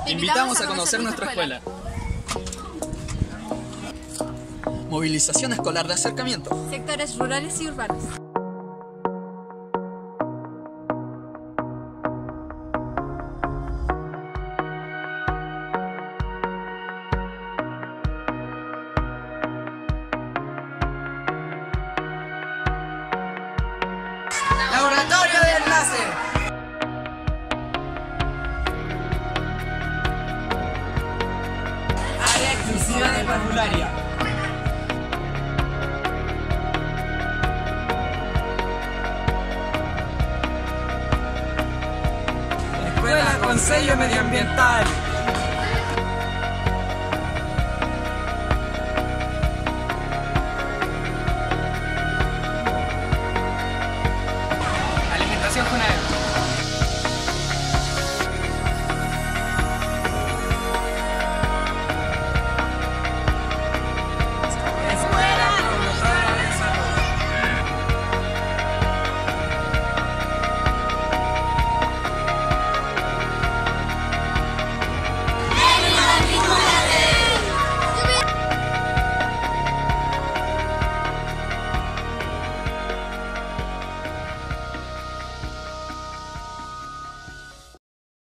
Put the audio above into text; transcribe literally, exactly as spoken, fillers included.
Te invitamos a conocer nuestra escuela. Movilización escolar de acercamiento. Sectores rurales y urbanos. Laboratorio de enlace. Área exclusiva de parvularia. Escuela con sello medioambiental.